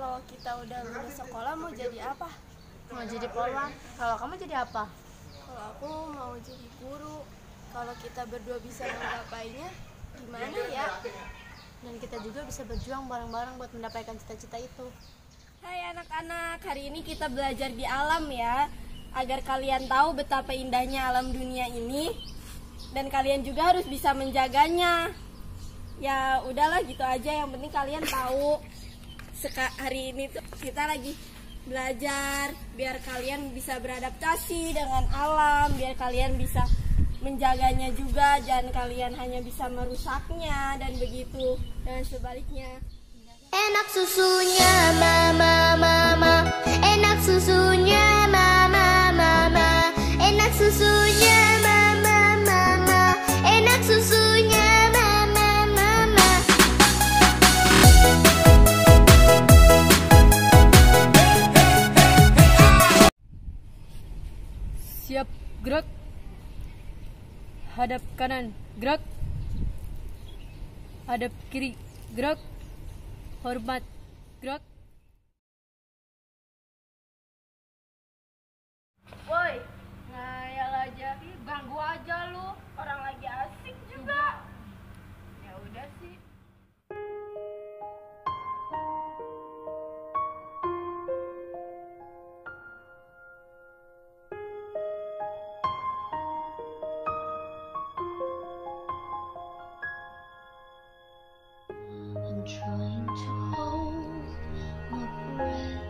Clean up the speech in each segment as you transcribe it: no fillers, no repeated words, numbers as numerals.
kalau kita udah lulus sekolah mau jadi apa? Mau jadi polwan. Kalau kamu jadi apa? Kalau aku mau jadi guru. Kalau kita berdua bisa menggapainya, gimana ya? Dan kita juga bisa berjuang bareng-bareng buat mendapatkan cita-cita itu. Hai anak-anak, hari ini kita belajar di alam ya, agar kalian tahu betapa indahnya alam dunia ini, dan kalian juga harus bisa menjaganya. Ya udahlah gitu aja, yang penting kalian tahu. Hari ini tuh kita lagi belajar biar kalian bisa beradaptasi dengan alam, biar kalian bisa menjaganya juga, dan kalian hanya bisa merusaknya dan begitu, dan sebaliknya. Enak susunya mama mama, enak susunya mama mama, enak susunya mama mama, enak susunya mama mama. Siap, gerak. Hadap kanan, gerak. Hadap kiri, gerak. Hormat, gerak. Woi, ngayal aja, ganggu aja lu. Orang lagi asik juga. Ya udah sih. I'm trying to hold my breath,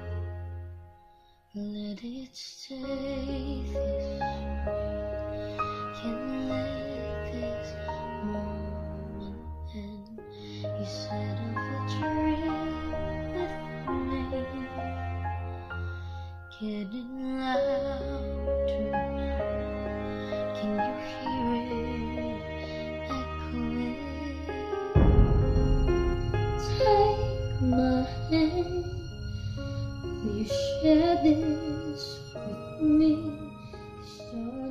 let it stay this way. Can't let this moment end. You set off a dream with me, getting louder now. Can you hear it echoing? Take my hand, will you share this with me? The stars